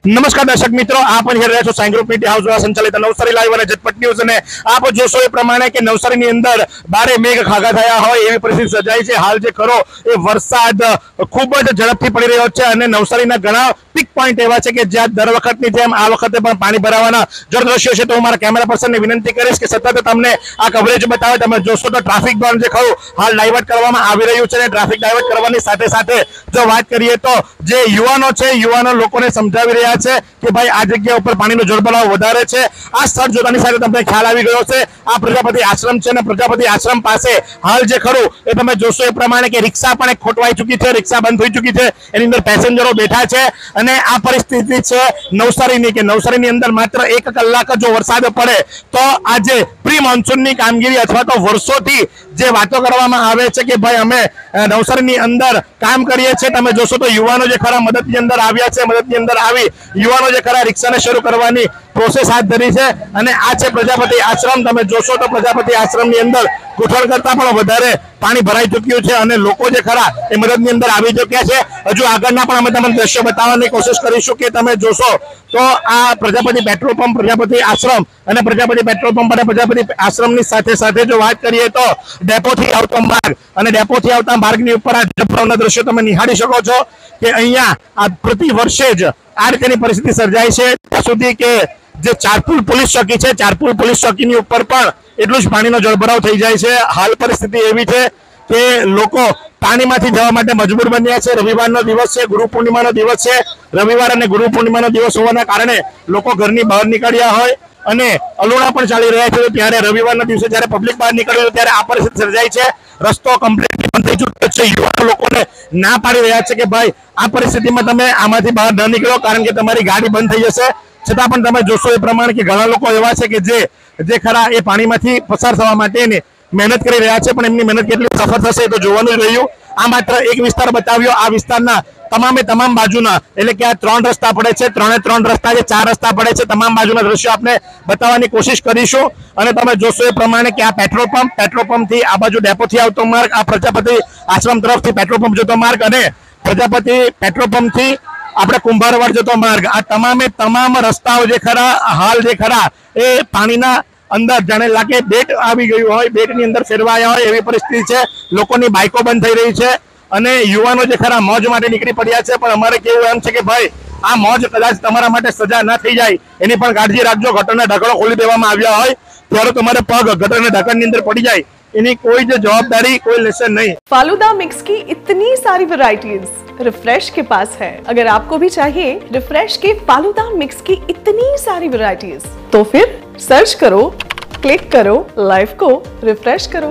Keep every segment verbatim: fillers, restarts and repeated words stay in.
नमस्कार दर्शक मित्रों, आप रहे छो साई ग्रुप मीडिया हाउस द्वारा संचालित नवसारी लाइव और झटपट न्यूज ने आप जोशो ए प्रमाणे के नवसारी ની અંદર બારે મેઘ ખાગા થયા હોય એવી પરિસ્થિતિ સર્જાઈ છે। હાલ જે ખરો એ વરસાદ ખૂબ જ ઝડપથી પડી રહ્યો છે અને નવસારીના ઘણા પીક પોઈન્ટ એવા છે કે જ્યાં દર વખતની જેમ આ વખતે પણ પાણી ભરાવાના જો દ્રશ્યો છે। તો હું મારા કેમેરા પર્સનને વિનંતી કરીશ કે સતત તમને આ કવરેજ બતાવે। તમે જોશો તો ટ્રાફિક બંધ જે ખરું હાલ ડાયવર્ટ કરવામાં આવી રહ્યું છે અને ટ્રાફિક ડાયવર્ટ કરવાની સાથે સાથે જો વાત કરીએ તો જે યુવાનો છે યુવાનો લોકોને સમજાવી રહ્યા છે કે ભાઈ આ જગ્યા ઉપર પાણીનો જળભરાવ વધારે છે। આ સ્થળ જોતાની સાથે તમને ખ્યાલ આવી ગયો છે આ પ્રજાપતિ આશ્રમ છે અને પ્રજાપતિ આશ્રમ પાસે હાલ જે ખરું એ તમે જોશો એ પ્રમાણે કે રિક્ષા પણ એક ખોટવાઈ ચૂકી છે, રિક્ષા બંધ થઈ ચૂકી છે, એની અંદર પેસેન્જરો બેઠા છે અને આ પરિસ્થિતિ છે નવસારીની કે નવસારીની અંદર માત્ર એક કલાક જો વરસાદ પડે તો આજે પ્રી મોન્સૂનની કામગીરી અથવા તો વર્ષોથી જે વાતો કરવામાં આવે છે કે ભાઈ અમે નવસારીની અંદર કામ કરીએ છીએ। તમે જોશો તો યુવાનો જે ખરા મદદની અંદર આવ્યા છે, મદદની અંદર આવી યુવાનો જે ખરા રિક્ષાને શરૂ કરવાની પ્રોસેસ હાથ ધરી છે અને આ છે પ્રજાપતિ આશ્રમ। તમે જોશો તો પ્રજાપતિ આશ્રમની અંદર ઘૂંટણ કરતા પણ વધારે પાણી ભરાઈ ચૂક્યું છે અને લોકો જે ખરા એ મદદની અંદર આવી ચૂક્યા છે। હજુ આગળના પણ અમે તમને દ્રશ્ય બતાવવાની કોશિશ કરીશું કે તમે જોશો તો આ પ્રજાપતિ પેટ્રોલ પંપ, પ્રજાપતિ આશ્રમ અને પ્રજાપતિ પેટ્રોલ પંપ અને પ્રજાપતિ આશ્રમની સાથે સાથે જો વાત કરીએ તો ડેપોથી આવતો માર્ગ અને ડેપોથી આવતા માર્ગની ઉપર આ જળભરાવના દ્રશ્યો તમે નિહાળી શકો છો કે અહીંયા આ પ્રતિ વર્ષે જ આ રીતેની પરિસ્થિતિ સર્જાય છે। ત્યાં સુધી કે જે ચારપુલ પોલીસ ચોકી છે, ચારપુલ પોલીસ ચોકીની ઉપર પણ એટલું જ પાણીનો જળભરાવ થઈ જાય છે। હાલ પરિસ્થિતિ એવી છે કે લોકો પાણીમાંથી જવા માટે મજબૂર બન્યા છે। રવિવારનો દિવસ છે, ગુરુ પૂર્ણિમાનો દિવસ છે, રવિવાર અને ગુરુ પૂર્ણિમાનો દિવસ હોવાના કારણે લોકો ઘરની બહાર નીકળ્યા હોય અને અલુણા પણ ચાલી રહ્યા છે। ત્યારે રવિવારના દિવસે જ્યારે પબ્લિક બહાર નીકળ્યો ત્યારે આ પરિસ્થિતિ સર્જાય છે। રસ્તો કમ્પ્લીટલી બંધ થઈ ચૂક્યો છે। યુવાનો લોકોને ના પાડી રહ્યા છે કે ભાઈ આ પરિસ્થિતિમાં તમે આમાંથી બહાર ન નીકળો કારણ કે તમારી ગાડી બંધ થઈ જશે। છતાં પણ તમે જોશો એ પ્રમાણે કે ઘણા લોકો એવા છે કે જે જે ખરા એ પાણીમાંથી પસાર થવા માટે મહેનત કરી રહ્યા છે, પણ એમની મહેનત કેટલી સફળ થશે એ તો જોવાનું જ રહ્યું। આ માત્ર એક વિસ્તાર બતાવ્યો, આ વિસ્તારના તમામે તમામ બાજુના એટલે કે આ ત્રણ રસ્તા પડે છે, ત્રણે ત્રણ રસ્તા છે, ચાર રસ્તા પડે છે, તમામ બાજુના દ્રશ્યો આપણે બતાવવાની કોશિશ કરીશું। અને તમે જોશો એ પ્રમાણે કે આ પેટ્રોલ પંપ, પેટ્રોલ પંપ થી આ બાજુ ડેપોથી આવતો માર્ગ, આ પ્રજાપતિ આશ્રમ તરફથી પેટ્રોલ પંપ જતો માર્ગ અને પ્રજાપતિ પેટ્રોલ પંપ થી આપણે કુંભારવાડ જતો માર્ગ, આ તમામે તમામ રસ્તાઓ જે ખરા હાલ જે ખરા એ પાણીના અંદર જાણે લાગે બેટ આવી ગયું હોય, બેટની અંદર ફેરવાયા હોય એવી પરિસ્થિતિ છે। લોકોની બાઇકો બંધ થઈ રહી છે અને યુવાનો જે ખરા મોજ માટે નીકળી પડ્યા છે, પણ અમારે કેવું એમ છે કે ભાઈ આ મોજ કદાચ તમારા માટે સજા ના થઈ જાય એની પણ કાળજી રાખજો। ગટરના ઢાંકણો ખોલી દેવામાં આવ્યા હોય ત્યારે તમારે પગ ગટરના ઢાંકણની અંદર પડી જાય इन्हीं कोई जो जवाबदारी कोई लेसन नहीं। फालूदा मिक्स की इतनी सारी वैरायटीज रिफ्रेश के पास है। अगर आपको भी चाहिए रिफ्रेश के फालूदा मिक्स की इतनी सारी वैरायटीज तो फिर सर्च करो, क्लिक करो, लाइफ को रिफ्रेश करो।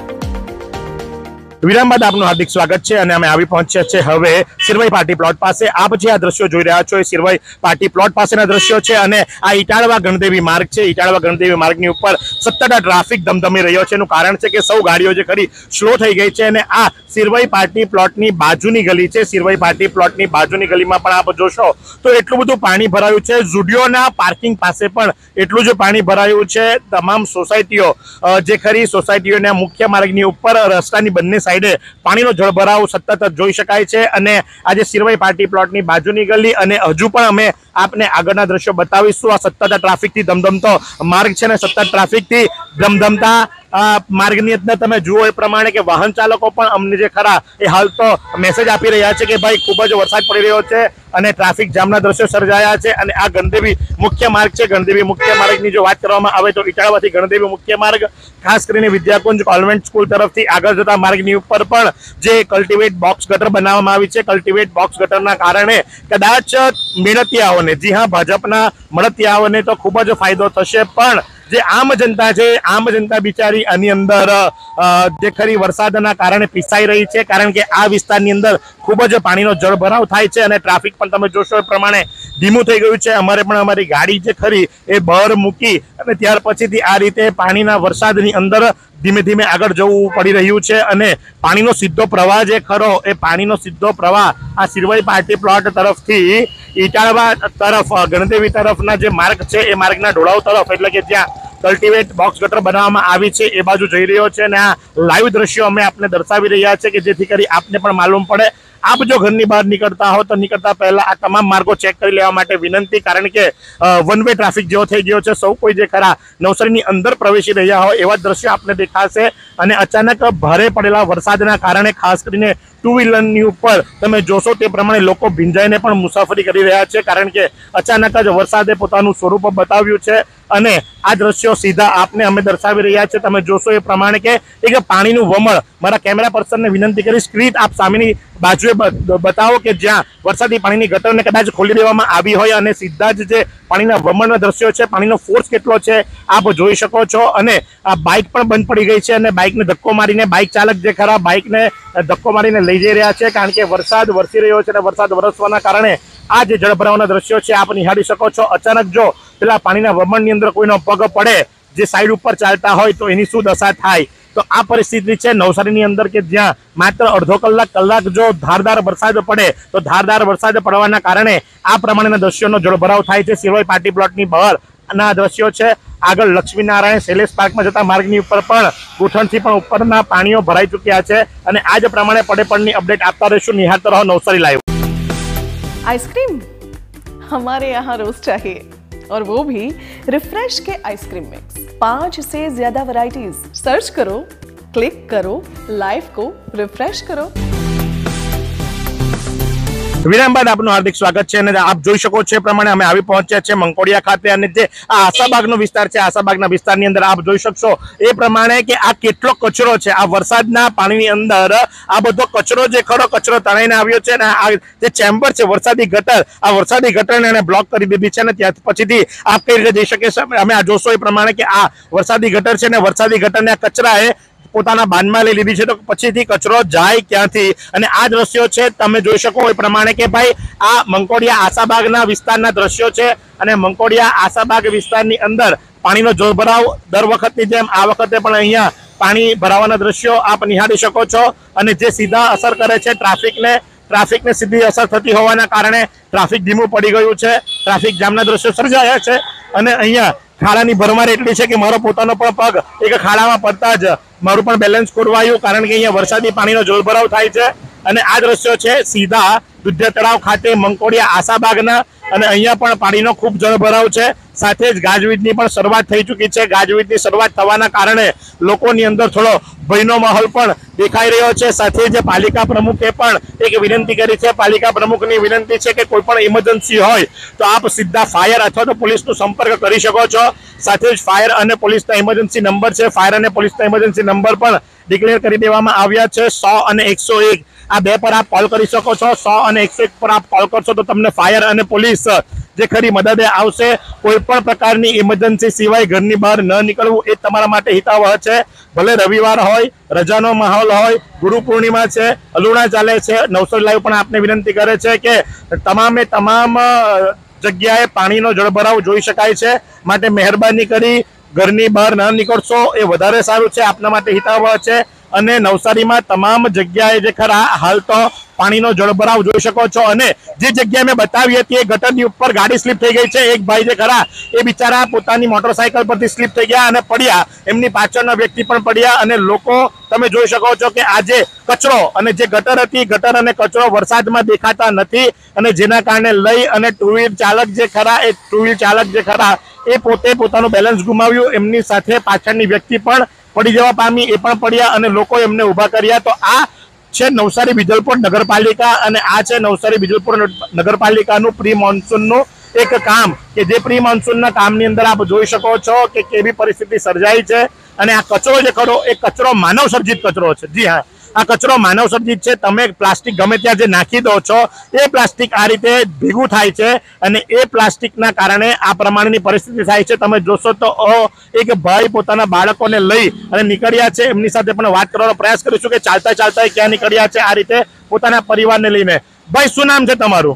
વિરામ બાદ આપનું હાર્દિક સ્વાગત છે અને અમે આવી પહોંચ્યા છે હવે સિરવઈ પાર્ટી પ્લોટ પાસે। આપ જે આ દ્રશ્યો જોઈ રહ્યા છો એ સિરવઈ પાર્ટી પ્લોટ પાસેના દ્રશ્યો છે અને આ ઈટાળવા ગણદેવી માર્ગ છે। ઈટાળવા ગણદેવી માર્ગની ઉપર સતત ટ્રાફિક ધમધમી રહ્યો છે। એનું કારણ છે કે સૌ ગાડીઓ જે ખરી સ્લો થઈ ગઈ છે અને આ સિરવઈ પાર્ટી પ્લોટની બાજુની ગલી છે। સિરવઈ પાર્ટી પ્લોટની બાજુની ગલીમાં પણ આપ જોશો તો એટલું બધું પાણી ભરાયું છે। ઝુડિયોના પાર્કિંગ પાસે પણ એટલું જ પાણી ભરાયું છે। તમામ સોસાયટીઓ જે ખરી સોસાયટીઓના મુખ્ય માર્ગની ઉપર રસ્તાની બંને સાઈડે પાણીનો જળભરાવ સતત જોઈ શકાય છે અને આજે સિરવઈ પાર્ટી પ્લોટની બાજુની ગલી અને હજુ પણ અમે આપને આગળના દ્રશ્યો બતાવીશું। આ સતત ટ્રાફિકથી ધમધમતો માર્ગ છે ને સતત ટ્રાફિકથી ધમધમતા માર્ગની અંદર તમે જુઓ એ પ્રમાણે કે વાહન ચાલકો પણ અમને જે ખરા એ હાલ તો મેસેજ આપી રહ્યા છે કે ભાઈ ખૂબ જ વરસાદ પડી રહ્યો છે અને ટ્રાફિક જામના દ્રશ્યો સર્જાયા છે। અને આ ગણદેવી મુખ્ય માર્ગ છે। ગણદેવી મુખ્ય માર્ગની જો વાત કરવામાં આવે તો ઈટાળવાથી ગણદેવી મુખ્ય માર્ગ ખાસ કરીને વિદ્યાકુંજ કોન્વેન્ટ સ્કૂલ તરફથી આગળ જતા માર્ગની ઉપર પણ જે કલ્ટિવેટ બોક્સ ગટર બનાવવામાં આવી છે, કલ્ટિવેટ બોક્સ ગટરના કારણે કદાચ મેળતિયાઓને, જી હા ભાજપના મળતિયાઓને તો ખૂબ જ ફાયદો થશે, પણ જે આમ જનતા છે આમ જનતા બિચારી આની અંદર જે ખરી વરસાદના કારણે પીસાઈ રહી છે કારણ કે આ વિસ્તારની અંદર ખૂબ જ પાણીનો જળભરાવ થાય છે અને ટ્રાફિક પણ તમે જોશો એ પ્રમાણે ધીમું થઈ ગયું છે। અમારે પણ અમારી ગાડી જે ખરી એ બહાર મૂકી અને ત્યાર પછીથી આ રીતે પાણીના વરસાદની અંદર ધીમે ધીમે આગળ જવું પડી રહ્યું છે અને પાણીનો સીધો પ્રવાહ જે ખરો એ પાણીનો સીધો પ્રવાહ આ સિરવઈ પાર્ટી પ્લોટ તરફથી ઈટાળવા તરફ ગણદેવી તરફના જે માર્ગ છે એ માર્ગના ઢોળાવ તરફ એટલે કે જ્યાં કલ્ટિવેટ બોક્સ ગટર બનાવવામાં આવી છે એ બાજુ જઈ રહ્યો છે અને આ લાઈવ દ્રશ્યો અમે આપને દર્શાવી રહ્યા છે કે જેથી કરી આપને પણ માલુમ પડે આપ જો ઘરની બહાર નીકળતા હો તો નીકળતા પહેલા આ તમામ માર્ગો ચેક કરી લેવા માટે વિનંતી, કારણ કે વન વે ટ્રાફિક જેવો થઈ ગયો છે. સૌ કોઈ જે ખરા નવસારીની અંદર પ્રવેશી રહ્યા હોય એવા દ્રશ્યો આપને દેખાશે. અને અચાનક ભારે પડેલા વરસાદના કારણે ખાસ કરીને ટુ વ્હીલરની ઉપર તમે જોશો તે પ્રમાણે લોકો ભીંજાઈને પણ મુસાફરી કરી રહ્યા છે, કારણ કે અચાનક જ વરસાદે પોતાનું સ્વરૂપ બતાવ્યું છે. અને આ દ્રશ્યો સીધા આપને અમે દર્શાવી રહ્યા છે. તમે જોશો એ પ્રમાણે કે એક પાણીનું વમળ, મારા કેમેરા પર્સનને વિનંતી કરી સ્ક્રીન આપ સામેની બાજુએ બતાવો કે જ્યાં વરસાદી પાણીની ગટરને કદાચ ખોલી દેવામાં આવી હોય અને સીધા જ જે પાણીના વમળના દ્રશ્યો છે, પાણીનો ફોર્સ કેટલો છે આપ જોઈ શકો છો. અને આ બાઇક પણ બંધ પડી ગઈ છે અને બાઇકને ધક્કો મારીને બાઇક ચાલક જે ખરા બાઇકને ધક્કો મારીને લઈ જઈ રહ્યા છે, કારણ કે વરસાદ વરસી રહ્યો છે અને વરસાદ વરસવાના કારણે આ જે જળભરાવના દ્રશ્યો છે આપ નિહાળી શકો છો. અચાનક જો પેલા પાણીના વમળની અંદર કોઈનો પગ પડે જે સાઈડ ઉપર ચાલતા હોય તો એની શું દશા થાય. તો આ પરિસ્થિતિ છે નવસારીની અંદર કે જ્યાં માત્ર અડધો કલાક કલાક જો ધારદાર વરસાદ પડે તો ધારદાર વરસાદ પડવાના કારણે આ પ્રમાણેના દ્રશ્યોનો જળભરાવ થાય છે. સિરોઈ પાર્ટી પ્લોટની બહાર ના દ્રશ્યો છે. આગળ લક્ષ્મીનારાયણ શૈલેષ પાર્કમાં જતા માર્ગની ઉપર પણ ઘૂંટણથી પણ ઉપરના પાણીઓ ભરાઈ ચૂક્યા છે. અને આ જ પ્રમાણે પડે પડની અપડેટ આપતા રહીશું. નિહાળતા રહો નવસારી લાઈવ. आइसक्रीम हमारे यहाँ रोज चाहिए, और वो भी रिफ्रेश के आइसक्रीम मिक्स. पांच से ज्यादा वैरायटीज. सर्च करो, क्लिक करो, लाइफ को रिफ्रेश करो. વિરામ બાદ આપનું હાર્દિક સ્વાગત છે. અને આપ જોઈ શકો છો એ પ્રમાણે અમે આવી પહોંચ્યા છે મંકોડિયા ખાતે. અને જે આ આશાબાગનો વિસ્તાર છે, આશાબાગના વિસ્તારની અંદર આપ જોઈ શકશો એ પ્રમાણે કે આ કેટલો કચરો છે. આ વરસાદના પાણીની અંદર આ બધો કચરો જે ખરો કચરો તણાઈને આવ્યો છે. અને આ જે ચેમ્બર છે વરસાદી ગટર, આ વરસાદી ગટરને એને બ્લોક કરી દીધી છે. અને ત્યાં પછીથી આપ કઈ રીતે જઈ શકે છે અમે આ જોશો એ પ્રમાણે કે આ વરસાદી ગટર છે ને વરસાદી ગટરને આ કચરાએ પોતાના બાંધમાં લઈ લીધી છે. તો પછીથી કચરો જાય ક્યાંથી? અને આ દ્રશ્યો છે તમે જોઈ શકો એ પ્રમાણે કે ભાઈ આ મંકોડિયા આશાબાગના વિસ્તારના દ્રશ્યો છે. અને મંકોડિયા આશાબાગ વિસ્તારની અંદર પાણીનો જળભરાવ દર વખતની જેમ આ વખતે પણ અહીંયા પાણી ભરાવાના દ્રશ્યો આપ નિહાળી શકો છો. અને જે સીધા અસર કરે છે ટ્રાફિકને, ટ્રાફિકને સીધી અસર થતી હોવાના કારણે ટ્રાફિક ધીમું પડી ગયું છે. ટ્રાફિક જામના દ્રશ્યો સર્જાયા છે. અને અહીંયા ખાડાની ભરમાર એટલી છે કે મારો પોતાનો પણ પગ એક ખાડામાં પડતા જ મારું પણ બેલેન્સ ખોરવાયું, કારણ કે અહીંયા વરસાદી પાણીનો જળભરાવ થાય છે. અને આ દ્રશ્યો છે સીધા દુધિયા તળાવ ખાતે મંકોડિયા આશાબાગના. અને અહીંયા પણ પાણીનો ખૂબ જળભરાવ છે. સાથે જ ગાજવીજની પણ શરૂઆત થઈ ચૂકી છે. ગાજવીજની શરૂઆત થવાના કારણે લોકોની અંદર થોડો ભયનો માહોલ પણ દેખાઈ રહ્યો છે. સાથે જ પાલિકા પ્રમુખે પણ એક વિનંતી કરી છે. પાલિકા પ્રમુખની વિનંતી છે કે કોઈ પણ ઇમરજન્સી હોય તો આપ સીધા ફાયર અથવા તો પોલીસનો સંપર્ક કરી શકો છો. સાથે જ ફાયર અને પોલીસના ઇમરજન્સી નંબર છે, ફાયર અને પોલીસના ઇમરજન્સી નંબર પણ ડિક્લેર કરી દેવામાં આવ્યા છે. સો અને એકસો એક આ બે પર આપ કોલ કરી શકો છો. સો અને એકસો એક પર આપ કોલ કરશો તો તમને ફાયર અને પોલીસ જે ખરી મદદે આવશે. કોઈ પણ પ્રકારની ઇમરજન્સી સિવાય ઘરની બહાર ન નીકળવું એ તમારા માટે હિતાવહ છે. ભલે રવિવાર હોય, રજાનો માહોલ હોય, ગુરુ પૂર્ણિમા છે, અલુણા ચાલે છે, નવસારી લાઈવ પણ આપને વિનંતી કરે છે કે તમામે તમામ જગ્યાએ પાણીનો જળભરાવ જોઈ શકાય છે. માટે મહેરબાની કરી ઘરની બહાર ન નીકળશો એ વધારે સારું છે, આપના માટે હિતાવહ છે. અને નવસારીમાં તમામ જગ્યાએ જે ખરા હાલ તો પાણીનો જળભરાવ જોઈ શકો છો. અને જે જગ્યાએ મેં બતાવી હતી એ ગટરની ઉપર ગાડી સ્લીપ થઈ ગઈ છે. એક ભાઈ જે ખરા એ બિચારા પોતાની મોટરસાયકલ પરથી સ્લીપ થઈ ગયા અને પડ્યા. એમની પાછળના વ્યક્તિ પણ પડ્યા. અને લોકો તમે જોઈ શકો છો કે આજે કચરો અને જે ગટર હતી, ગટર અને કચરો વરસાદમાં દેખાતા નથી. અને જેના કારણે લઈ અને ટુ વ્હીલ ચાલક જે ખરા એ ટુ વ્હીલ ચાલક જે ખરા એ પોતે પોતાનું બેલેન્સ ગુમાવ્યું. એમની સાથે પાછળની વ્યક્તિ પણ પડી જવા પામી, એ પણ પડ્યા અને લોકો એમને ઊભા કર્યા. તો આ છે નવસારી વિજલપોર નગરપાલિકા. અને આ છે નવસારી વિજલપોર નગરપાલિકાનું પ્રી મોન્સૂનનું એક કામ કે જે પ્રી મોન્સૂનના કામની અંદર આપ જોઈ શકો છો કે કેવી પરિસ્થિતિ સર્જાઈ છે. અને આ કચરો જે ખરો એ કચરો માનવ સર્જિત કચરો છે. જી હા, આ કચરો માનવ સર્જિત છે. તમે પ્લાસ્ટિક ગમે ત્યાં જે નાખી દો છો એ પ્લાસ્ટિક આ રીતે ભેગું થાય છે અને એ પ્લાસ્ટિકના કારણે આ પ્રમાણેની પરિસ્થિતિ થાય છે. તમે જોશો તો એક ભાઈ પોતાના બાળકોને લઈ અને નીકળ્યા છે. એમની સાથે પણ વાત કરવાનો પ્રયાસ કરીશું કે ચાલતા ચાલતા ક્યાં નીકળ્યા છે આ રીતે પોતાના પરિવારને લઈને. ભાઈ શું નામ છે તમારું?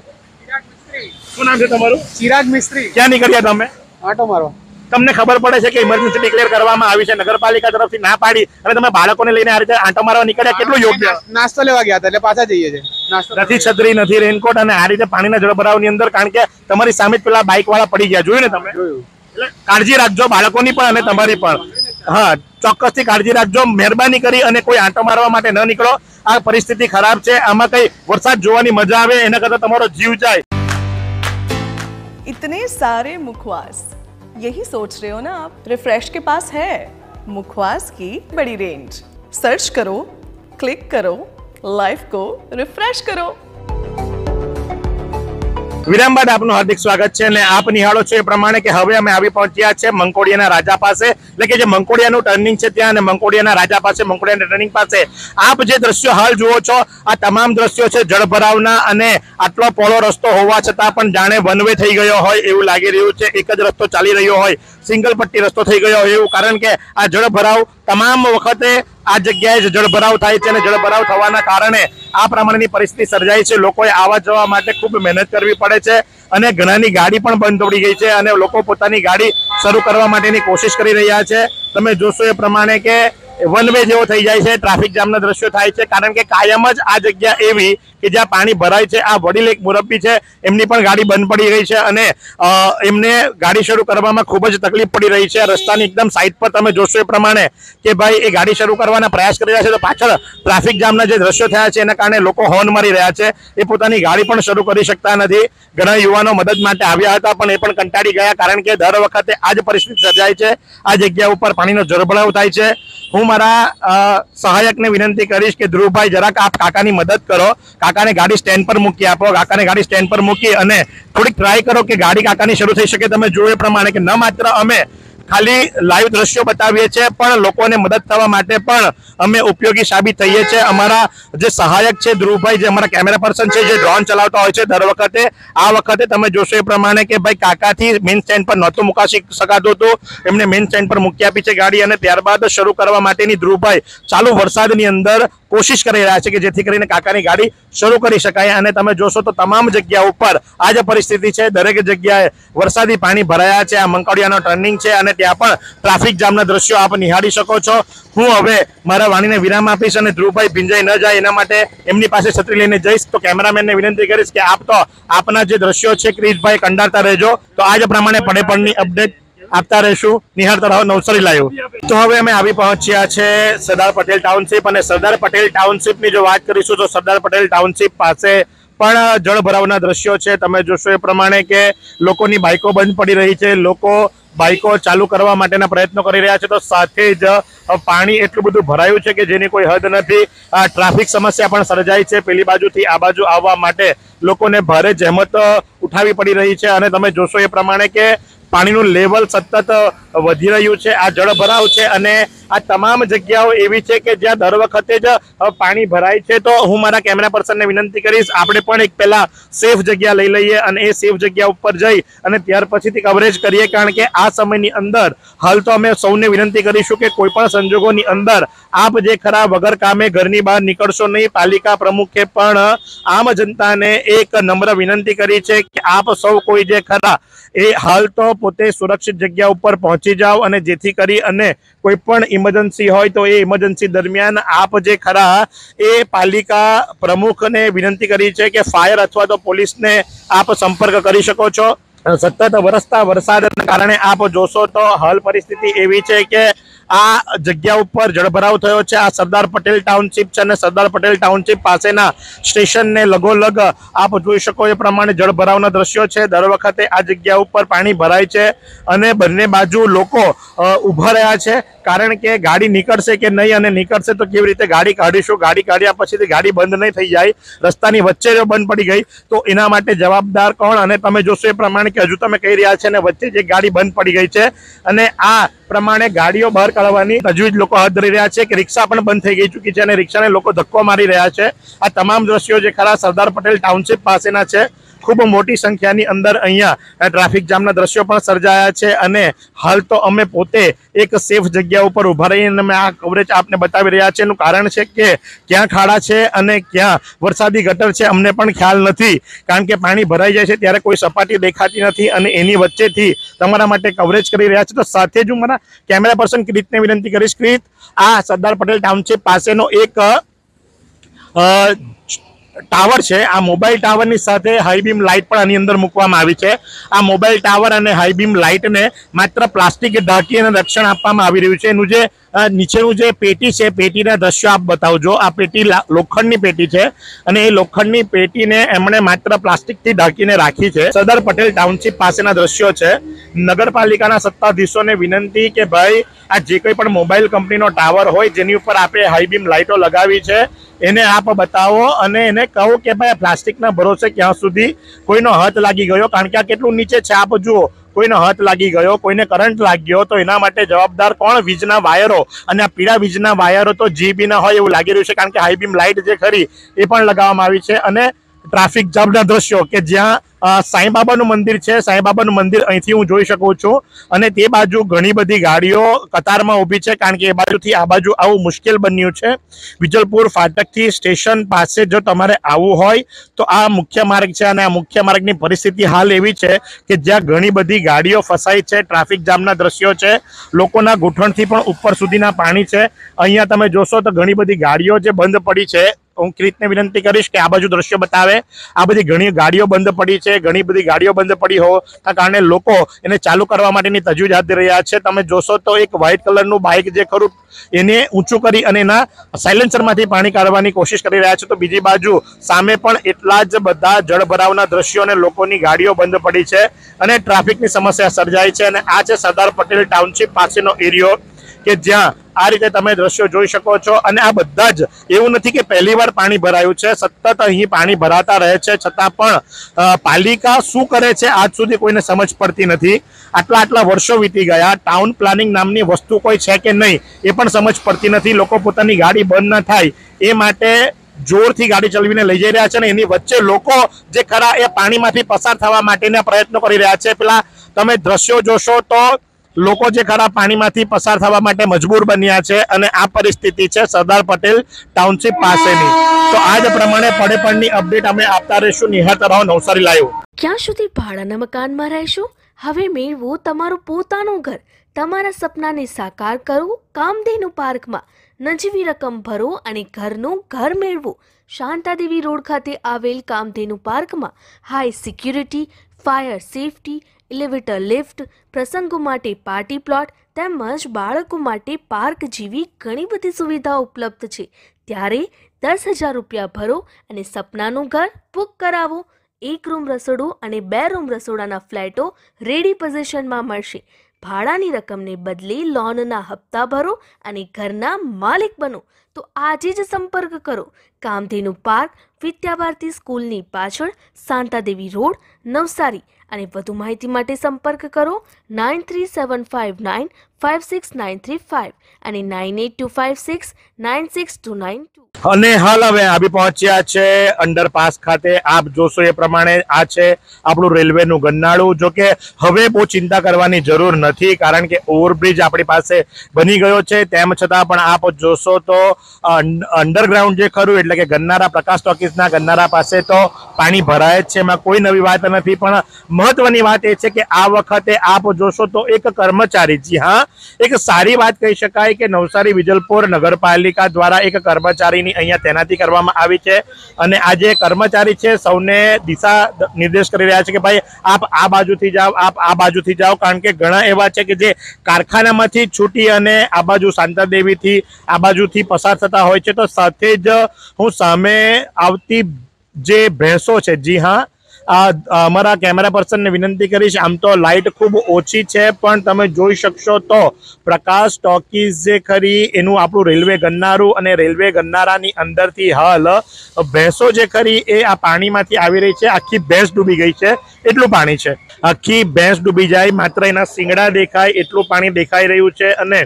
શું નામ છે તમારું? ચિરાગ મિસ્ત્રી. ક્યાં નીકળ્યા તમે? આટો મારો. તમને ખબર પડે છે કે ઇમરજન્સી ડિક્લેર કરવામાં આવી છે, નગરપાલિકા તરફથી ના પાડી અને તમે બાળકોને લઈને આ રીતે આંટો મારવા નીકળ્યા, કેટલું યોગ્ય? નાસ્તો લેવા ગયા હતા એટલે પાછા જઈએ છે. નાસ્તો નથી છત્રી, નથી રેનકોટ અને આ રીતે પાણીના જળભરાવની અંદર, કારણ કે તમારી સામે જ પેલા બાઇક વાળા પડી ગયા. જોયું ને તમે? જોયું. એટલે કાળજી રાખજો બાળકોની પણ અને તમારી પણ. હા, ચોક્કસથી કાળજી રાખજો. મહેરબાની કરી અને કોઈ આંટો મારવા માટે ન નીકળો. આ પરિસ્થિતિ ખરાબ છે, આમાં કઈ વરસાદ જોવાની મજા આવે એના કરતા તમારો જીવ જાય। इतने सारे मुखवास, यही सोच रहे हो ना आप? रिफ्रेश के पास है मुखवास की बड़ी रेंज। सर्च करो, क्लिक करो, लाइफ को रिफ्रेश करो। વિરામ બાદ આપનું હાર્દિક સ્વાગત છે અને આપ નિહાળો છો એ પ્રમાણે કે હવે અમે આવી પહોંચ્યા છે મંકોડિયાના રાજા પાસે, એટલે કે જે મંકોડિયાનું ટર્નિંગ છે ત્યાં અને મંકોડિયાના રાજા પાસે, મંકોડિયાના ટર્નિંગ પાસે આપ જે દ્રશ્યો હાલ જુઓ છો આ તમામ દ્રશ્યો છે જળભરાવના, અને આટલો પહોળો રસ્તો હોવા છતાં પણ જાણે વન વે થઈ ગયો હોય એવું લાગી રહ્યું છે। એક જ રસ્તો ચાલી રહ્યો હોય, સિંગલ પટ્ટી રસ્તો થઈ ગયો હોય એવું, કારણ કે આ જળભરાવ તમામ વખતે આ જગ્યાએ જ જળભરાવ થાય છે અને જળભરાવ થવાના કારણે આ પ્રમાણેની પરિસ્થિતિ સર્જાય છે। લોકોએ આવવા જવા માટે ખૂબ મહેનત કરવી પડે છે અને ઘણાની ગાડી પણ બંધ પડી ગઈ છે અને લોકો પોતાની ગાડી શરૂ કરવા માટેની કોશિશ કરી રહ્યા છે। તમે જોશો એ પ્રમાણે કે વન વે જેવો થઈ જાય છે, ટ્રાફિક જામના દ્રશ્યો થાય છે, કારણ કે કાયમ જ આ જગ્યા એવી કે જ્યાં પાણી ભરાય છે। આ વડીલ એક મુરબ્બી છે, એમની પણ ગાડી બંધ પડી ગઈ છે અને એમને ગાડી શરૂ કરવામાં ખૂબ જ તકલીફ પડી રહી છે। રસ્તાની એકદમ સાઈડ પર તમે જોશો એ પ્રમાણે કે ભાઈ એ ગાડી શરૂ કરવાના પ્રયાસ કરી રહ્યા છે તો પાછળ ટ્રાફિક જામના જે દ્રશ્યો થયા છે એના કારણે લોકો હોર્ન મારી રહ્યા છે, એ પોતાની ગાડી પણ શરૂ કરી શકતા નથી। ઘણા યુવાનો મદદ માટે આવ્યા હતા પણ એ પણ કંટાળી ગયા, કારણ કે દર વખતે આ જ પરિસ્થિતિ સર્જાય છે। આ જગ્યા ઉપર પાણીનો જળભરાવ થાય છે। હું મારા સહાયકને વિનંતી કરીશ કે ધ્રુવભાઈ જરાક આપ કાકાની મદદ કરો, કાકાને ગાડી સ્ટેન્ડ પર મૂકી આપો, કાકાને ગાડી સ્ટેન્ડ પર મૂકી અને થોડીક ટ્રાય કરો કે ગાડી કાકાની શરૂ થઈ શકે। તમે જુઓ એ પ્રમાણે કે ન માત્ર અમે ખાલી લાઈવ દ્રશ્યો બતાવીએ છીએ પણ લોકોને મદદ થવા માટે પણ અમે ઉપયોગી સાબિત થઈએ છીએ। અમારા જે સહાયક છે ધ્રુવભાઈ, જે અમારા કેમેરા પર્સન છે, જે ડ્રોન ચલાવતા હોય છે દર વખતે, આ વખતે તમે જોશો એ પ્રમાણે કે ભાઈ કાકાથી મેઇન સ્ટેન્ડ પર નહોતું મુકાશી શકાતું હતું, એમને મેઇન સ્ટેન્ડ પર મૂકી આપી છે ગાડી અને ત્યારબાદ શરૂ કરવા માટેની ધ્રુવભાઈ ચાલુ વરસાદની અંદર કોશિશ કરી રહ્યા છે કે જેથી કરીને કાકાની ગાડી શરૂ કરી શકાય। અને તમે જોશો તો તમામ જગ્યા ઉપર આ જ પરિસ્થિતિ છે, દરેક જગ્યાએ વરસાદી પાણી ભરાયા છે। આ મંકોડિયાનો ટર્નિંગ છે અને ત્યાં પણ ટ્રાફિક જામના દ્રશ્યો આપ નિહાળી શકો છો। હું હવે મારા વાણીને વિરામ આપીશ અને ધ્રુવભાઈ ભીંજાઈ ન જાય એના માટે એમની પાસે છત્રી લઈને જઈશ, તો કેમેરામેનને વિનંતી કરીશ કે આપ તો આપના જે દ્રશ્યો છે ક્રિશભાઈ કંડારતા રહેજો, તો આ જ પ્રમાણે પડે પડની અપડેટ આપતા રહેશું, નિહાળતા રહો નવસારી લાઈવ। તો હવે અમે આવી પહોંચ્યા છે સરદાર પટેલ ટાઉનશીપ, અને સરદાર પટેલ ટાઉનશીપની જો વાત કરીશું તો સરદાર પટેલ ટાઉનશીપ પાસે પણ જળભરાવના દ્રશ્યો છે। તમે જોશો એ પ્રમાણે કે લોકોની બાઇકો બંધ પડી રહી છે, લોકો બાઇકો ચાલુ કરવા માટેના પ્રયત્નો કરી રહ્યા છે, તો સાથે જ પાણી એટલું બધું ભરાયું છે કે જેની કોઈ હદ નથી। આ ટ્રાફિક સમસ્યા પણ સર્જાઈ છે, પેલી બાજુથી આ બાજુ આવવા માટે લોકોને ભારે જહેમત ઉઠાવવી પડી રહી છે અને તમે જોશો એ પ્રમાણે કે પાણીનું લેવલ સતત વધી રહ્યું છે। આ જળભરાવ છે અને આ તમામ જગ્યાઓ એવી છે કે જ્યાં દર વખતે જ પાણી ભરાય છે। તો હું મારા કેમેરા પર્સનને વિનંતી કરીશ આપણે પણ એક પહેલા સેફ જગ્યા લઈ લઈએ અને એ સેફ જગ્યા ઉપર જઈ અને ત્યાર પછીથી કવરેજ કરીએ, કારણ કે આ સમયની અંદર હાલ તો અમે સૌને વિનંતી કરીશું કે કોઈ પણ સંજોગોની અંદર આપ જે ખરા વગર કામે ઘરની બહાર નીકળશો નહીં। પાલિકા પ્રમુખે પણ આમ જનતાને એક નમ્ર વિનંતી કરી છે કે આપ સૌ કોઈ જે ખરા એ હાલ તો પોતે સુરક્ષિત જગ્યા ઉપર પહોંચી જાઓ અને જેથી કરી અને કોઈ પણ ઇમરજન્સી હોય તો એ ઇમરજન્સી દરમિયાન આપ જે ખરા એ પાલિકા પ્રમુખને વિનંતી કરી છે કે ફાયર અથવા તો પોલીસને આપ સંપર્ક કરી શકો છો। સતત વરસતા વરસાદના કારણે આપ જોશો તો હાલ પરિસ્થિતિ એવી છે કે આ જગ્યા ઉપર જળભરાવ થયો છે। આ સરદાર પટેલ ટાઉનશીપ છે અને સરદાર પટેલ ટાઉનશીપ પાસેના સ્ટેશનને લગોલગ આપ જોઈ શકો એ પ્રમાણે જળભરાવના દ્રશ્યો છે। દર વખતે આ જગ્યા ઉપર પાણી ભરાય છે અને બંને બાજુ લોકો ઊભા રહ્યા છે, કારણ કે ગાડી નીકળશે કે નહીં અને નીકળશે તો કેવી રીતે ગાડી કાઢીશું, ગાડી કાઢ્યા પછીથી ગાડી બંધ નહીં થઈ જાય, રસ્તાની વચ્ચે જો બંધ પડી ગઈ તો એના માટે જવાબદાર કોણ? અને તમે જોશો એ પ્રમાણે કે હજુ તમે કહી રહ્યા છે અને વચ્ચે જે ગાડી બંધ પડી ગઈ છે અને આ પ્રમાણે ગાડીઓ બહાર કાઢવાની તજવીજ લોકો હાથ ધરી રહ્યા છે કે રિક્ષા પણ બંધ થઈ ગઈ ચૂકી છે અને રિક્ષાને લોકો ધક્કો મારી રહ્યા છે। આ તમામ દ્રશ્યો જે ખરા સરદાર પટેલ ટાઉનશીપ પાસેના છે। ખૂબ મોટી સંખ્યાની અંદર અહીંયા ટ્રાફિક જામના દ્રશ્યો પણ સર્જાયા છે અને હાલ તો અમે પોતે એક સેફ જગ્યા ઉપર ઉભા રહીને અમે આ કવરેજ આપને બતાવી રહ્યા છે। એનું કારણ છે કે ક્યાં ખાડા છે અને ક્યાં વરસાદી ગટર છે અમને પણ ખ્યાલ નથી, કારણ કે પાણી ભરાઈ જાય છે ત્યારે કોઈ સપાટી દેખાતી નથી અને એની વચ્ચેથી તમારા માટે કવરેજ કરી રહ્યા છે। તો સાથે જ હું મારા કેમેરા પર્સન ક્રિતને વિનંતી કરીશ, ક્રિત આ સરદાર પટેલ ટાઉનશીપ પાસેનો એક ટાવર છે, આ મોબાઈલ ટાવરની સાથે હાઈ બીમ લાઇટ પણ આની અંદર મૂકવામાં આવી છે। આ મોબાઈલ ટાવર અને હાઈ બીમ લાઇટને માત્ર પ્લાસ્ટિક ઢાંકી અને રક્ષણ આપવામાં આવી રહ્યું છે। એનું જે નીચેનું જે પેટી છે પેટીના દ્રશ્યો આપ બતાવજો। આ પેટી લોખંડની પેટી છે અને એ લોખંડની પેટીને એમણે માત્ર પ્લાસ્ટિકથી ઢાંકીને રાખી છે। સરદાર પટેલ ટાઉનશીપ પાસેના દ્રશ્યો છે। નગરપાલિકાના સત્તાધીશોને વિનંતી કે ભાઈ આ જે કોઈ પણ મોબાઈલ કંપનીનો ટાવર હોય જેની ઉપર આપણે હાઈ બીમ લાઇટો લગાવી છે એને આપ બતાવો અને એને કહો કે ભાઈ પ્લાસ્ટિકના ભરોસે ક્યાં સુધી કોઈનો હાથ લાગી ગયો, કારણ કે આ કેટલું નીચે છે આપ જુઓ, કોઈનો હાથ લાગી ગયો, કોઈને કરંટ લાગ્યો તો એના માટે જવાબદાર કોણ? વીજના વાયરો। અને આ પીળા વીજના વાયરો તો જીબી ના હોય એવું લાગી રહ્યું છે, કારણ કે હાઈ બીમ લાઇટ જે ખરી એ પણ લગાવવામાં આવી છે। અને ટ્રાફિક જામના દ્રશ્યો કે જ્યાં સાંઈબાબાનું મંદિર છે, સાંઈબાબાનું મંદિર અહીંથી હું જોઈ શકું છું અને તે બાજુ ઘણી બધી ગાડીઓ કતારમાં ઊભી છે, કારણ કે એ બાજુથી આ બાજુ આવું મુશ્કેલ બન્યું છે। વિજલપુર ફાટકથી સ્ટેશન પાસે જો તમારે આવવું હોય તો આ મુખ્ય માર્ગ છે અને આ મુખ્ય માર્ગની પરિસ્થિતિ હાલ એવી છે કે જ્યાં ઘણી બધી ગાડીઓ ફસાઈ છે। ટ્રાફિક જામના દ્રશ્યો છે, લોકોના ઘૂંટણથી પણ ઉપર સુધીના પાણી છે। અહીંયા તમે જોશો તો ઘણી બધી ગાડીઓ જે બંધ પડી છે। હું કિરીટને વિનંતી કરીશ કે આ બાજુ દ્રશ્યો બતાવે। આ બધી ઘણી ગાડીઓ બંધ પડી છે, ઘણી બધી ગાડીઓ બંધ પડી હોવાના કારણે લોકો એને ચાલુ કરવા માટેની તજવીજ હાથ ધરી રહ્યા છે। તમે જોશો તો એક વ્હાઇટ કલરનું બાઇક જે ખરું એને ઊંચું કરી અને એના સાયલેન્સરમાંથી પાણી કાઢવાની કોશિશ કરી રહ્યા છે, તો બીજી બાજુ સામે પણ એટલા જ બધા જળભરાવના દ્રશ્યો અને લોકોની ગાડીઓ બંધ પડી છે અને ટ્રાફિકની સમસ્યા સર્જાઈ છે। અને આ છે સરદાર પટેલ ટાઉનશીપ પાસેનો એરિયો કે જ્યાં આ રીતે તમે દ્રશ્યો જોઈ શકો છો। અને આ બધા જ એવું નથી કે પહેલી વાર પાણી ભરાયું છે, સતત અહીં પાણી ભરાતા રહે છે, છતાં પણ પાલિકા શું કરે છે આજ સુધી કોઈને સમજ પડતી નથી। આટલા આટલા વર્ષો વીતી ગયા, ટાઉન પ્લાનિંગ નામની વસ્તુ કોઈ છે કે નહીં એ પણ સમજ પડતી નથી। લોકો પોતાની ગાડી બંધ ન થાય એ માટે જોરથી ગાડી ચલાવીને લઈ જઈ રહ્યા છે અને એની વચ્ચે લોકો જે ખરા એ પાણીમાંથી પસાર થવા માટેના પ્રયત્નો કરી રહ્યા છે। પેલા તમે દ્રશ્યો જોશો તો લોકો જે ખરા પાણીમાંથી પસાર થવા માટે મજબૂર બન્યા છે અને આ પરિસ્થિતિ છે સરદાર પટેલ ટાઉનશીપ પાસેની। તો આ જ પ્રમાણે પડે પડની અપડેટ અમે આપતા રહીશું। નિહાળતા રહો નવસારી લાઈવ। ક્યાં સુધી ભાડાના મકાનમાં રહેશો? હવે મેળવો તમારું પોતાનું ઘર। તમારા સપનાને સાકાર કરો કામધેનુ પાર્કમાં। નજીવી રકમ ભરો અને ઘરનું ઘર મેળવો। શાંતાદેવી રોડ ખાતે આવેલ કામધેનુ પાર્કમાં high security, fire safety, elevator lift, પ્રસંગો માટે પાર્ટી પ્લોટ તેમજ બાળકો માટે પાર્ક જેવી ઘણી બધી સુવિધાઓ ઉપલબ્ધ છે। ત્યારે દસ હજાર રૂપિયા ભરો અને સપનાનું ઘર બુક કરાવો। એક રૂમ રસોડું અને બે રૂમ રસોડાના ફ્લેટો રેડી પોઝિશનમાં મળશે। ભાડાની રકમને બદલે લોનના હપ્તા ભરો અને ઘરના માલિક બનો। તો આજે જ સંપર્ક કરો કામધેનુ પાર્ક, વિદ્યાભારતી સ્કૂલની પાછળ, શાંતાદેવી રોડ, નવસારી। અને વધુ માહિતી માટે સંપર્ક કરો nine three seven five nine five six nine three five અને nine eight two five six nine six two nine two. અને હાલ હવે આવી પહોંચ્યા છે અંડરપાસ ખાતે। આપ જોશો એ પ્રમાણે આ છે આપણું રેલવેનું ગન્નાળું। જો કે હવે બહુ ચિંતા કરવાની જરૂર નથી, કારણ કે ઓવરબ્રિજ આપણી પાસે બની ગયો છે। તેમ છતાં પણ આપ જોશો તો અંડરગ્રાઉન્ડ જે ખરું એટલે કે ગન્નારા પ્રકાશ ટોકીઝના ગન્નારા પાસે તો પાણી ભરાય જ છે, એમાં કોઈ નવી વાત નથી। પણ મહત્વની વાત એ છે કે આ વખતે આપ જોશો તો એક કર્મચારી, જી હા એક સારી વાત કહી શકાય કે નવસારી વિજલપુર નગરપાલિકા દ્વારા એક કર્મચારીની અહીંયા તૈનાતી કરવામાં આવી છે અને આ જે કર્મચારી છે સૌને દિશા નિર્દેશ કરી રહ્યા છે કે ભાઈ આપ આ બાજુથી જાઓ, આપ આ બાજુથી જાઓ, કારણ કે ઘણા એવા છે કે જે કારખાનામાંથી છૂટી અને આ બાજુ શાંતાદેવીથી આ બાજુથી પસાર થતા હોય છે। તો સાથે જ હું સામે આવતી જે ભેંસો છે, જી હા અમારા કેમેરા પર્સનને વિનંતી કરીશ, આમ તો લાઇટ ખૂબ ઓછી છે પણ તમે જોઈ શકશો તો પ્રકાશ ટોકીઝ જે ખરી એનું આપણું રેલવે ગન્નારું અને રેલવે ગન્નારાની અંદરથી હાલ ભેંસો જે ખરી એ આ પાણીમાંથી આવી રહી છે। આખી ભેંસ ડૂબી ગઈ છે એટલું પાણી છે, આખી ભેંસ ડૂબી જાય, માત્ર એના શિંગડા દેખાય એટલું પાણી દેખાઈ રહ્યું છે। અને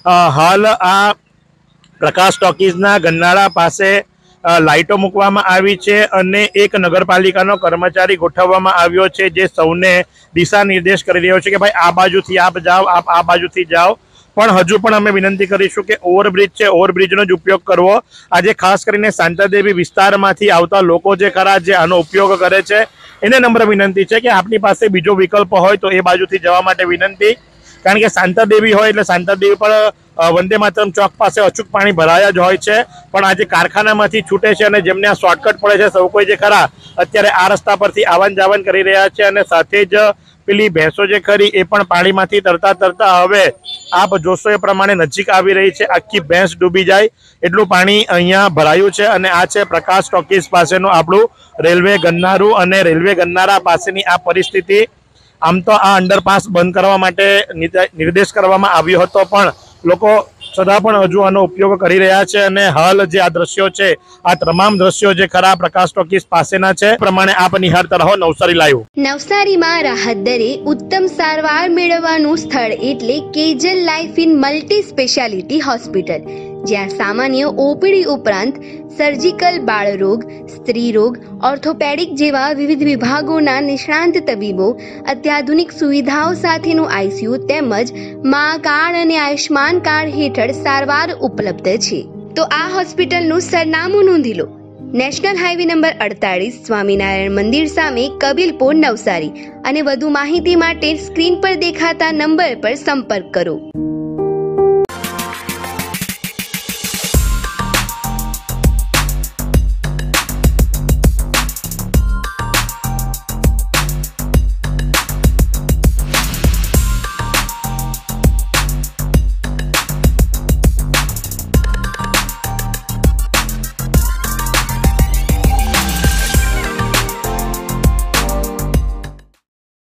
હાલ આ પ્રકાશ ટોકીઝના ગન્નારા પાસે લાઇટો મૂકવામાં આવી છે અને એક નગરપાલિકાનો કર્મચારી ગોઠવવામાં આવ્યો છે જે સૌને દિશા નિર્દેશ કરી રહ્યો છે કે ભાઈ આ બાજુથી આપ જાઓ, આપ આ બાજુથી જાઓ। પણ હજુ પણ અમે વિનંતી કરીશું કે ઓવરબ્રિજ છે, ઓવરબ્રિજનો જ ઉપયોગ કરવો। આજે ખાસ કરીને શાંતાદેવી વિસ્તારમાંથી આવતા લોકો જે ખરા જે આનો ઉપયોગ કરે છે એને નમ્ર વિનંતી છે કે આપની પાસે બીજો વિકલ્પ હોય તો એ બાજુથી જવા માટે વિનંતી, કારણ કે શાંતાદેવી હોય એટલે શાંતાદેવી પર વંદે માતરમ ચોક પાસે અચૂક પાણી ભરાયા જ હોય છે। પણ આજે કારખાનામાંથી છૂટે છે અને જેમને આ શોર્ટકટ પડે છે સૌ કોઈ જે ખરા અત્યારે આ રસ્તા પરથી આવન જાવન કરી રહ્યા છે અને સાથે જ પેલી ભેંસો જે ખરી એ પણ પાણીમાંથી તરતા તરતા હવે આપ જોશો એ પ્રમાણે નજીક આવી રહી છે. આખી ભેંસ ડૂબી જાય એટલું પાણી અહીંયા ભરાયું છે. અને આ છે પ્રકાશ ટોકીઝ પાસેનું આપણું રેલવે ગન્નારું, અને રેલવે ગન્નારા પાસેની આ પરિસ્થિતિ. આમ તો આ અંડરપાસ બંધ કરવા માટે નિર્દેશ કરવામાં આવ્યો હતો, પણ લોકો છતાં પણ હજુ આનો ઉપયોગ કરી રહ્યા છે. અને હાલ જે આ દ્રશ્યો છે, આ તમામ દ્રશ્યો જે ખરા પ્રકાશ ટોકીઝ પાસેના છે. પ્રમાણે આપ નિહાળતા રહો નવસારી લાઈવ. નવસારીમાં રાહત દરે ઉત્તમ સારવાર મેળવવાનું સ્થળ એટલે Kejal life in multi speciality hospital, જ્યાં સામાન્ય ઓપીડી ઉપરાંત સર્જિકલ, બાળરોગ, સ્ત્રી રોગ, ઓર્થોપેડિક જેવા વિવિધ વિભાગોના નિષ્ણાંત તબીબો, અત્યાધુનિક સુવિધાઓ સાથેનું આઈસીયુ તેમજ મા કાર્ડ અને આયુષ્માન કાર્ડ હેઠળ સારવાર ઉપલબ્ધ છે. તો આ હોસ્પિટલનું સરનામું નોંધી લો. નેશનલ હાઈવે નંબર અડતાલીસ, સ્વામિનારાયણ મંદિર સામે, કબીલપુર, નવસારી. અને વધુ માહિતી માટે સ્ક્રીન પર દેખાતા નંબર પર સંપર્ક કરો.